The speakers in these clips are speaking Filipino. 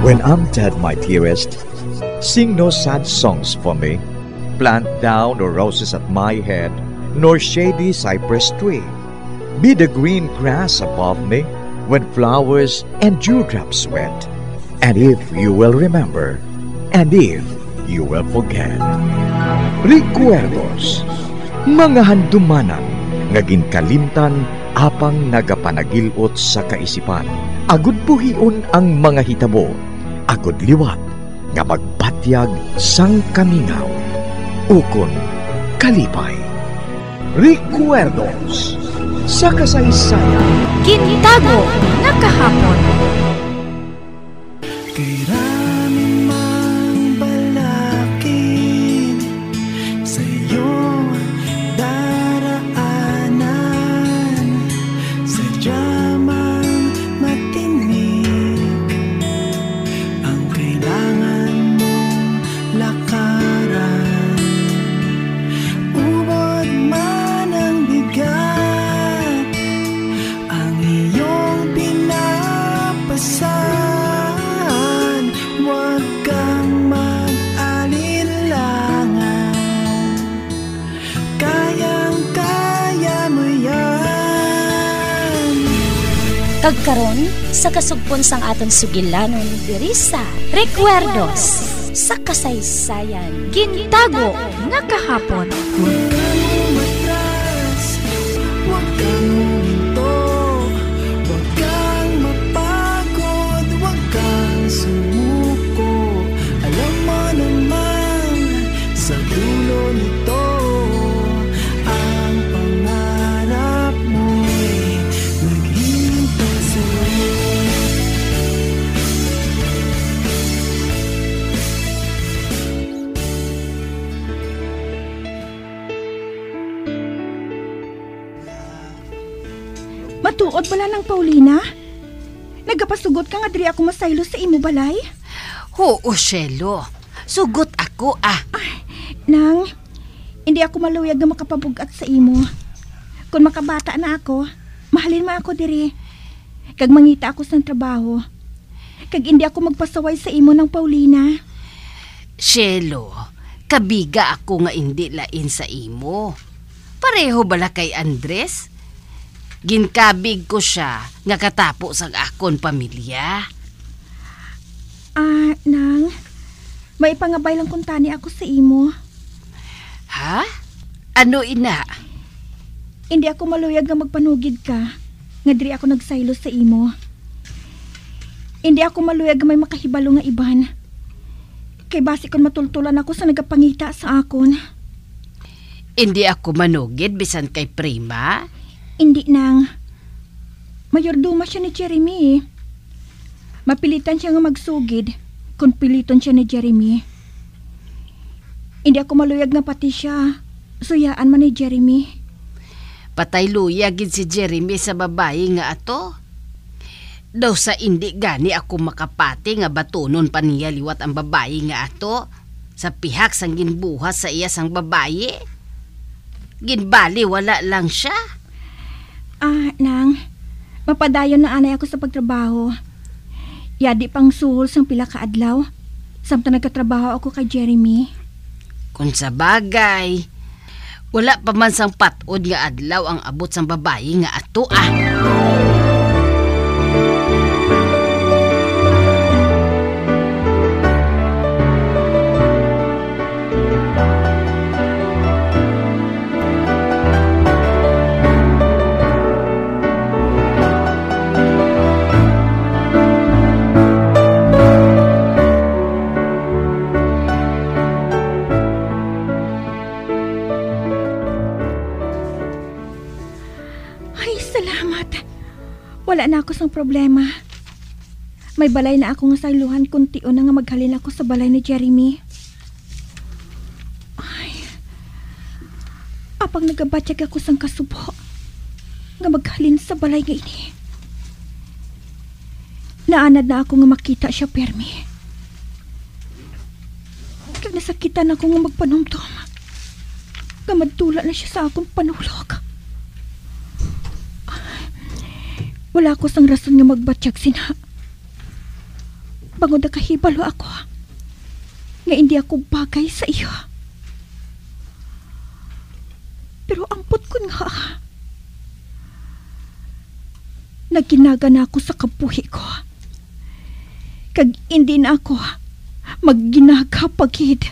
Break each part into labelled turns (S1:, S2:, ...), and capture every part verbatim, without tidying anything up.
S1: When I'm dead, my dearest, sing no sad songs for me. Plant down no roses at my head, nor shady cypress tree. Be the green grass above me when flowers and dewdrops wet. And if you will remember, and if you will forget. Recuerdos, mga handumanan, ngaging kalimtan, apang nagapanagilot sa kaisipan. Agud buhion ang mga hitabo, agud liwat, nga magpatyag sang kamingaw. Ukon kalipay. Recuerdos sa kasaysayan.
S2: Gintago na kahapon. Kagkaron sa kasugpon sang aton sugilanon diri sa Recuerdos sa kasaysayan. Gintago nga kahapon.
S3: Matuod bala ng Paulina? Nagapasugot ka nga diri ako masaylo sa imo balay?
S2: Oo, Shelo. Sugot ako ah.
S3: Ay, nang, hindi ako maluyag na makapabugat sa imo. Kung makabata na ako, mahalin mo ako diri. Kag mangita ako sa trabaho. Kag hindi ako magpasaway sa imo ng Paulina.
S2: Shelo, kabiga ako nga hindi lain sa imo. Pareho bala kay Andres? Ginkabig ko siya nga katapo sa akon pamilya.
S3: Ah, nang, may pangabay lang kuntani ako sa imo.
S2: Ha? Ano ina?
S3: Hindi ako maluyag nga magpanugid ka, nga diri ako nagsaylo sa imo. Hindi ako maluyag nga may makahibalo nga iban. Kay basi kon matultulan ako sa nagapangita sa akon.
S2: Hindi ako manugid bisan kay Prima?
S3: Hindi nang. Mayorduma siya ni Jeremy. Mapilitan siya nga magsugid kung piliton siya ni Jeremy. Hindi ako maluyag nga pati siya. Suyaan man ni Jeremy.
S2: Patay luyagin si Jeremy sa babae nga ato. Daw sa hindi gani ako makapati nga batunon pa niya liwat ang babae nga ato. Sa pihak sang ginbuhat sa iya sang babae. Ginbali wala lang siya.
S3: Ah, nang, mapadayon na anay ako sa pagtrabaho. Yadi pang suhol sang pila ka adlaw. Samtang nagkatrabaho ako kay Jeremy.
S2: Kung sa bagay, wala pa man sang patod nga adlaw ang abot sang babae nga ato ah.
S3: Wala na ako sang problema. May balay na ako nga sayluhan kung tiyo na nga maghalin ako sa balay ni Jeremy. Ay, apang nagabatyag ako sang kasubo nga maghalin sa balay nga ini. Naanad na ako nga makita siya permi. Kag nasakitan ako nga magpanumtom. Nga madtula na siya sa akong panulog. Wala ko sang rason nga magbatsyag sina. Bangod na kahibalo ako nga hindi ako bagay sa iyo. Pero ampot ko nga. Naginaga na ako sa kabuhi ko. Kag hindi na ako magginaga pagid.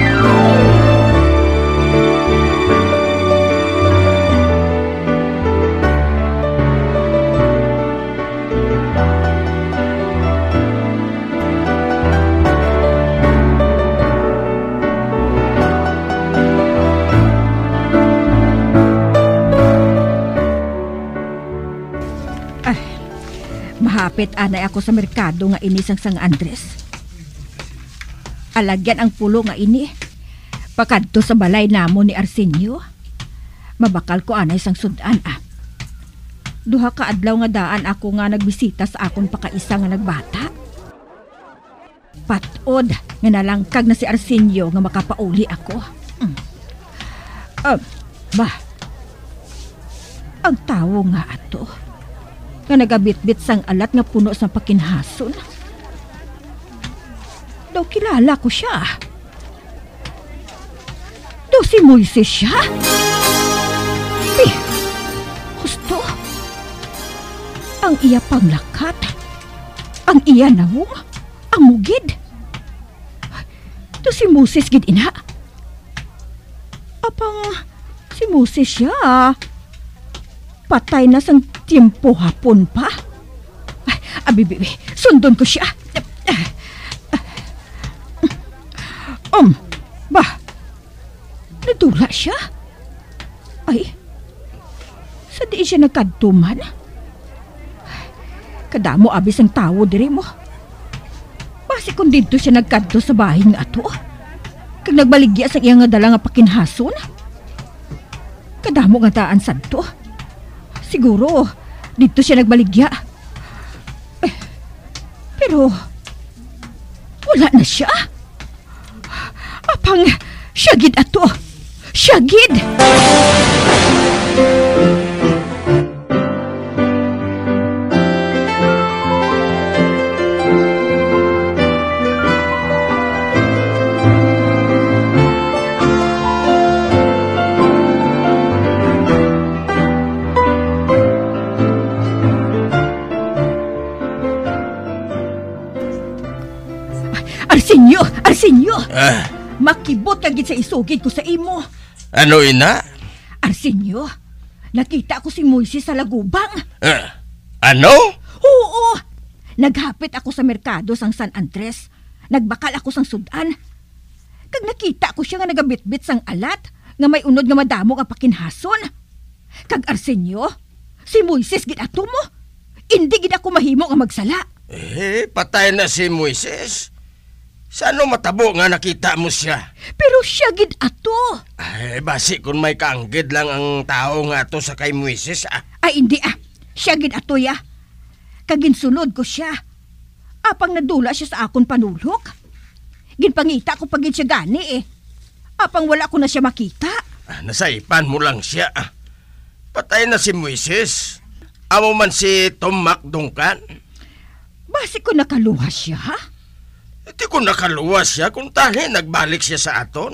S3: Mahapit anay ako sa merkado nga ini sang San Andres. Alagyan ang pulo nga ini. Pakadto sa balay namo ni Arsenio. Mabakal ko anay sang sudan ah. Duha ka adlaw nga daan ako nga nagbisita sa akon pakaisa nga nagbata. Patod nga nalangkag na si Arsenio nga makapauli ako. Mm. Uh, bah, ang tawo nga ato nga nagabitbit sang alat nga puno sa pakinhason. Daw kilala ko siya. Daw si Moises siya. Eh, gusto. Ang iya panglakat. Ang iya nawong. Ang mugid. Daw si Moises gid ina. Apang si Moises siya. Patay na sang tiempo hapon pa. Ay, abibibi, sundon ko siya. Um, bah, nadula siya. Ay, sa di siya nagkaduman. Kadamo abis ang tawo diri mo. Basi kung dito siya nagkadto sa bahay nga ato. Kag nagbaligya sa iya nga dala nga pakinhason. Kadamo nga taan sadto. Siguro, dito siya nagbaligya. Eh, pero, wala na siya. Apang, syagid ato. Syagid! Arsenio! Arsenio!
S4: Ah.
S3: Makibot ka gid sa isugid ko sa imo.
S4: Ano, ina?
S3: Arsenio, nakita ko si Moises sa lagubang.
S4: Ah. Ano?
S3: Oo! Naghapit ako sa merkado sang San Andres. Nagbakal ako sang sudan. Kag nakita ko siya nga nagabitbit sang alat nga may unod nga madamo nga pakinhason. Kag Arsenio, si Moises gid ato mo. Hindi gid ako mahimo nga magsala.
S4: Eh, patay na si Moises. Sano matabo nga nakita mo siya?
S3: Pero siya gid ato.
S4: Ay, basi kung may kaanggid lang ang tao nga ato sa kay Moises, ah.
S3: Ay, hindi ah. Siya gid ato ya. Kaginsunod ko siya. Apang nadula siya sa akon panulok. Ginpangita ko pagid siya gani eh. Apang wala ko na siya makita.
S4: Ah, nasaipan mo lang siya, ah. Patay na si Moises. Amo man si Tom Macdungkan.
S3: Basi ko nakaluha siya, ha?
S4: Hindi ko nakaluwas siya kung tali nagbalik siya sa aton.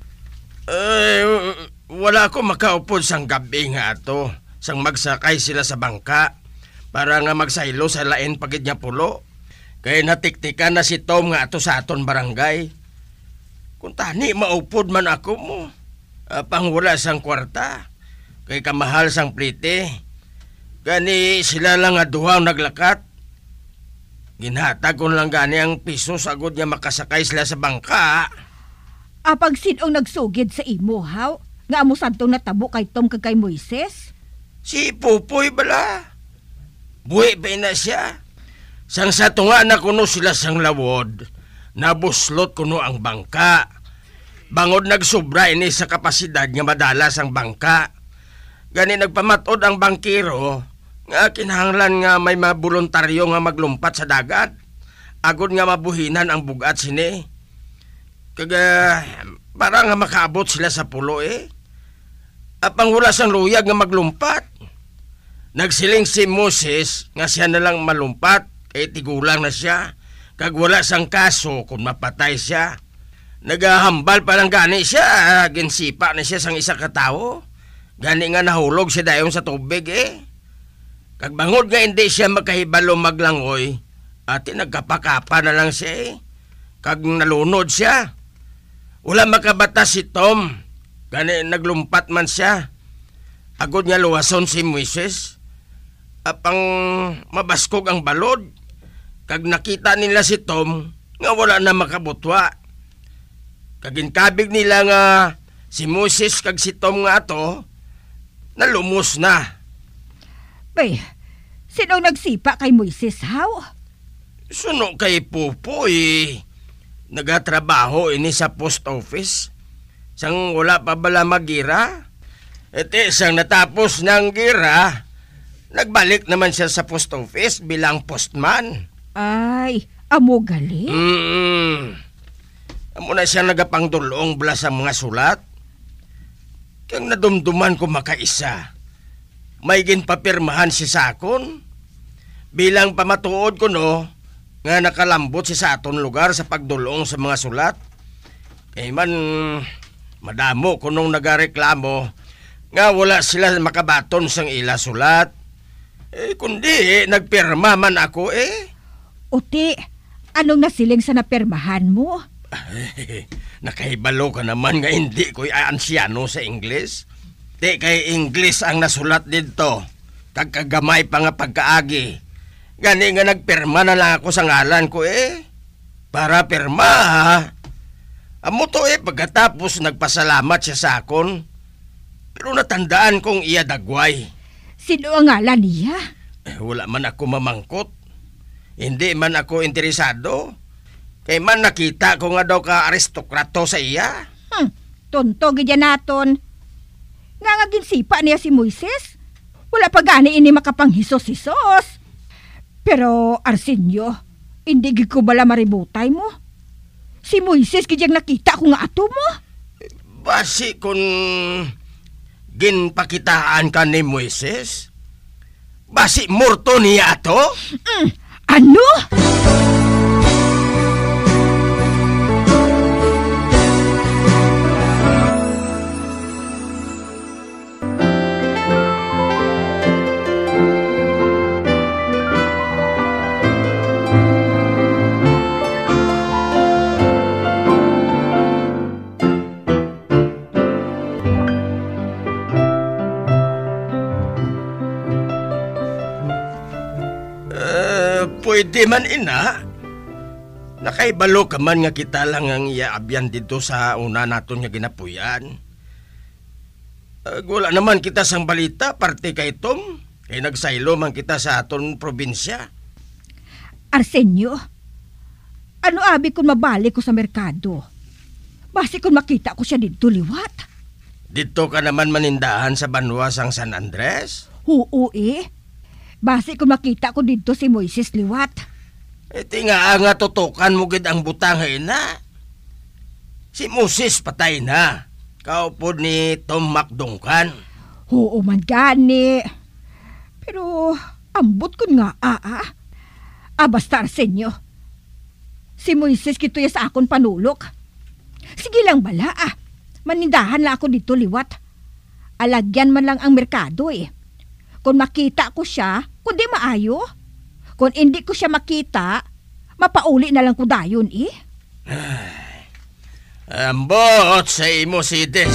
S4: Eh, wala ko makaupod sang gabi nga ato. Sang magsakay sila sa bangka para nga magsaylo sa lain pagid niya pulo. Kaya natiktikan na si Tom nga ato sa aton barangay. Kung tani maupod man ako mo. Uh, pang wala sang kwarta. Kay kamahal sang plite. Gani sila lang nga duhang naglakat. Ginhatag ko lang gani ang piso sagod niya makasakay sila sa bangka.
S3: Apag sinong nagsugid sa imo, haw? Nga amo santong natabo kay Tom kag kay Moises?
S4: Si Pupoy bala. Buhi ba na siya? Sang sa tunga na kuno sila sang lawod. Nabuslot kuno ang bangka. Bangod nagsubra ini sa kapasidad nga madalas ang bangka. Gani nagpamatod ang bangkiro. Nga kinahanglan nga may mabuluntaryo nga maglumpat sa dagat. Agod nga mabuhinan ang bugat sini. Kaga parang nga makaabot sila sa pulo eh. Apang wala sang luyag nga maglumpat. Nagsiling si Moses nga siya na lang malumpat kay tigulang na siya. Kag wala sang kaso kung mapatay siya. Nagahambal pa lang gani siya, ginsipa na siya sang isa ka tao. Gani nga nahulog siya dayon sa tubig eh. Kag bangod nga hindi siya makahibalo maglangoy, ati nagkapakapa na lang siya eh. Kag nalunod siya. Wala makabatas si Tom. Gani naglumpat man siya. Agod nga luwason si Moises. Apang mabaskog ang balod. Kag nakita nila si Tom nga wala na makabutwa. Kaginkabig nila nga si Moises kag si Tom nga ato, nalumos na.
S3: Bay, sino nagsipa kay Moises, haw?
S4: Suno kay Pupoy. Nagatrabaho ini sa post office. Sang wala pa bala magira. Ete sang natapos ng gira, nagbalik naman siya sa post office bilang postman.
S3: Ay, amo gali?
S4: Mm. Amo na siya nagapangdulong bala sa mga sulat. Kaya nadumduman ko makaisa. May ginpapirmahan siya sa akon. Bilang pamatuod ko no, nga nakalambot siya sa aton lugar sa pagdulong sa mga sulat. Eh man, madamo ko nung nagareklamo nga wala sila makabaton sang ila sulat. Eh kundi nagpirma man ako eh.
S3: Uti, anong nasiling sa napirmahan mo?
S4: Ay, nakahibalo ka naman nga hindi ko'y ansyano sa Ingles. Di kay Ingles ang nasulat dito. Kagkagamay pa nga pagkaagi. Gani nga nagpirma na lang ako sa ngalan ko eh. Para pirma ha. Amo to eh pagkatapos nagpasalamat siya sa akon. Pero natandaan kong iya dagway.
S3: Sino ang ngalan niya?
S4: Eh, wala man ako mamangkot. Hindi man ako interesado. Kay man nakita ko nga daw ka aristokrato sa iya.
S3: Hmm, tonto gidya naton. Nga nga ginsipa niya si Moises. Wala pa gani ini makapanghisos-hisos. Pero Arsenio, hindi gid ko bala maributay mo. Si Moises gidyang nakita ko nga ato mo.
S4: Basi kung ginpakitaan ka ni Moises, basi murto niya ato?
S3: Mm, ano?
S4: Pwede man ina. Nakaibalo ka man nga kita lang ang iaabyan dito sa una naton nga ginapuyan. Uh, wala naman kita sang balita parte kay Tom. Kay nagsaylo man kita sa aton probinsya.
S3: Arsenio, ano abi kung mabalik ko sa merkado? Basi kung makita ko siya dito liwat.
S4: Dito ka naman manindahan sa banwa sang San Andres?
S3: Oo eh. Basi kung makita ko dito si Moises liwat.
S4: E tinga nga tutukan mo gid ang butang na. Si Moises patay na. Kaupod ni Tom Macdungkan.
S3: Oo man gani. Pero ambot ko nga aa. Ah, basta Arsenio. Si Moises kito sa akon panulok. Sige lang bala ah. Manindahan lang ako dito liwat. Alagyan man lang ang merkado eh. Kung makita ko siya, kundi maayo. Kung hindi ko siya makita, mapauli na lang ko dayon eh.
S4: Ambot sa imo si Des.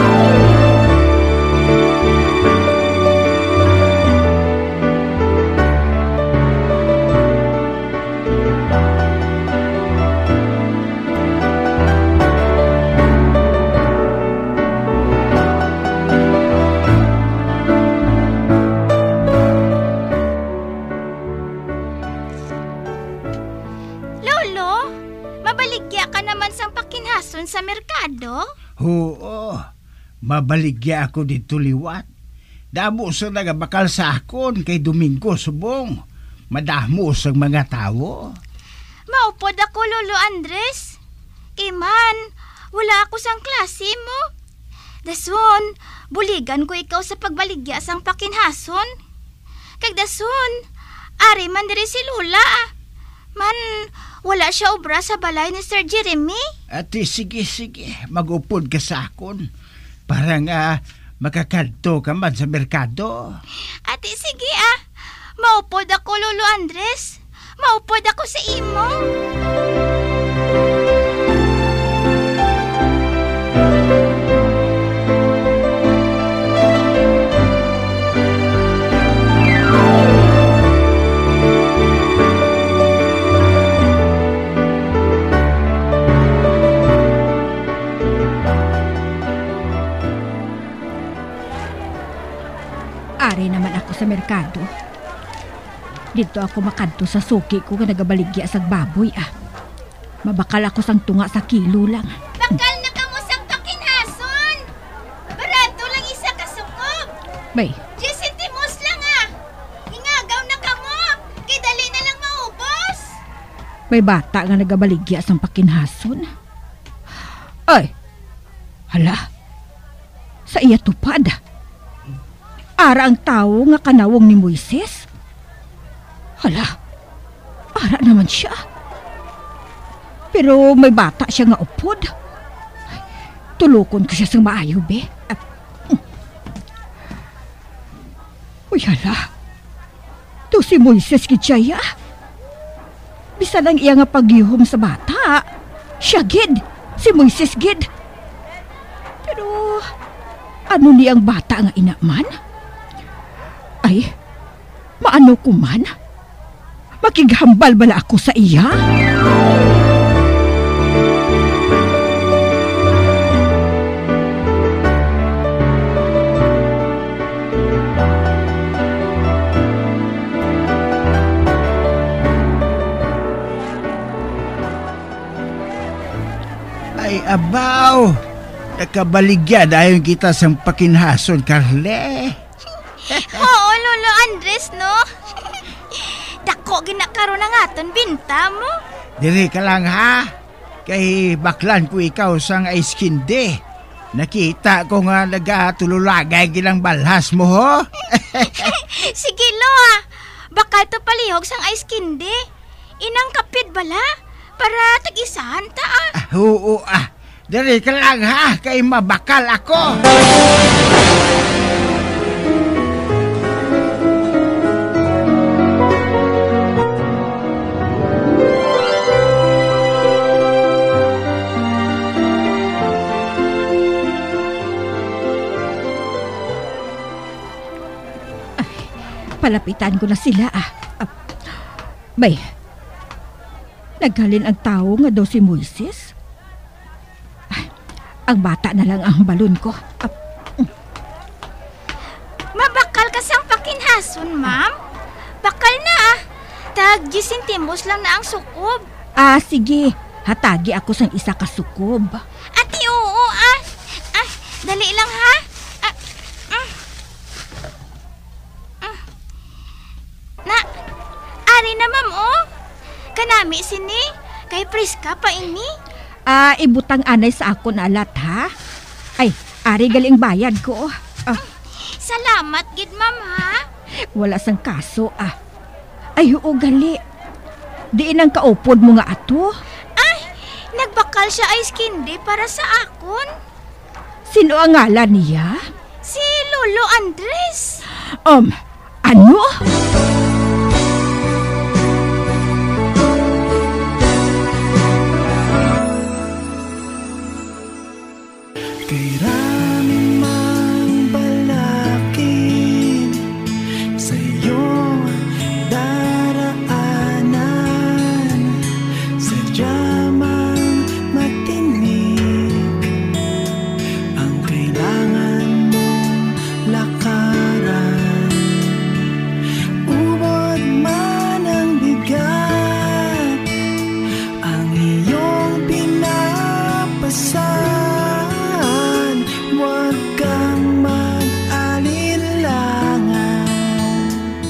S5: Sa merkado?
S6: Oo, mabaligya ako dito liwat. Damo sa nagabakal sa akon kay Domingo subong. Madamo sa mga tao.
S5: Maupod ako, Lolo Andres. Iman, wala ako sang klase mo. Dason, buligan ko ikaw sa pagbaligya sang pakinhason. Kag dason, ari man diri si Lula. Man, wala siya obra sa balay ni Sir Jeremy.
S6: Ati, sige, sige. Mag-upod ka sa akon. Para nga makakadto ka man sa merkado.
S5: Ate, sige ah. Maupod ako, Lolo Andres. Maupod ako sa imo.
S3: Ari naman ako sa merkado. Dito ako makadto sa suki ko nga nagabaligya sa baboy ah. Mabakal ako sang tunga sa kilo lang.
S5: Bakal na kamo sang pakinhason. Barato lang isa ka sukob.
S3: Bay,
S5: Diyos centimos lang ah. Ingagaw na kamo. Kay dali na lang maubos.
S3: may bata nga nagabaligya sang pakinhason. Ay, hala, sa iya tupad. Ara ang tao nga kanawong ni Moises. Hala, ara naman siya. Pero may bata siya nga upod. Tulukon ko siya sa maayo, be. Uy, hala. To si Moises kitsyaya. Bisa lang iya nga paghihom sa bata. Siya gid. Si Moises gid. Pero ano ni ang bata nga inaman? Ay, maano ko man? Makighambal bala ako sa iya?
S6: Ay, abaw! Nakabaligya dahil kita sa pakinhason, Carle.
S5: Oo, Lolo Andres, no? Dako ginakaroon ng aton binta mo.
S6: Diri ka lang, ha? Kay baklan ko ikaw sang ice candy. Nakita ko nga nagatululagay gilang balhas mo, ho?
S5: Sige, Lo, ah. Bakal to palihog sang ice candy. Inang kapit bala para tag-isahan ta, ah.
S6: Ah, oo, ah. Diri ka lang, ha? Kay mabakal ako.
S3: Palapitan ko na sila ah. ah bay, naghalin ang tao nga daw si Moises. Ah, ang bata na lang ang balon ko. Ah,
S5: Mabakal ka sang pakinhason, ma'am. Bakal na, ah. Tag ten centimos lang na ang sukob.
S3: ah sige, hatagi ako sang isa ka sukob.
S5: Ati, oo, ah. Ah, dali lang, ha? Ah, mm. Mm. Na, ari na, ma'am, oh. Kanami sini, kay Priska pa ini.
S3: Ah, ibutang anay sa ako na alat ha. Ay, ari galing bayad ko. Ah,
S5: Salamat, gid, ma'am, ha?
S3: wala sang kaso ah. Ay, oo gali. Diin ang kaupod mo nga ato.
S5: Ay, nagbakal siya ice candy para sa akon.
S3: Sino ang ngalan niya?
S5: Si Lolo Andres.
S3: Um, ano?
S7: Kay raming mang balakid sa iyong daraanan, sadya mang matinik ang kailangan mong lakaran. Ubod man ang bigat ang iyong pinapasan. Huwag kang mag-alilangan,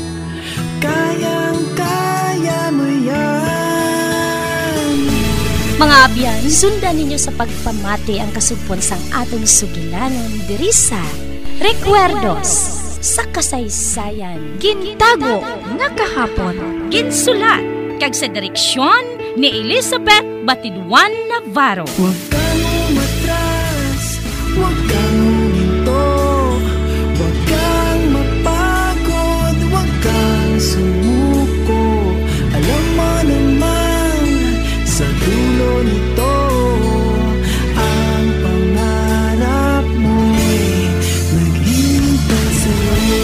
S7: kayang-kaya mo yan.
S8: Mga abyan, sundan ninyo sa pagpamati ang kasugpon sang atong sugilanon diri sa Recuerdos sa kasaysayan. Gintago nga kahapon, ginsulat kag sa direksyon ni Elizabeth Batiduan Navarro.
S7: Huwag kang umatras, huwag kang huminto, huwag kang mapagod, huwag kang sumuko. Alam mo naman, sa dulo nito, ang pangarap mo'y naghihintay sa'yo.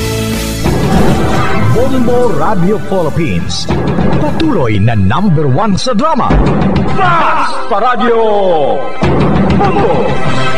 S1: Bombo Radio Philippines, patuloy na number one sa drama. Fast sa radyo! Bombo!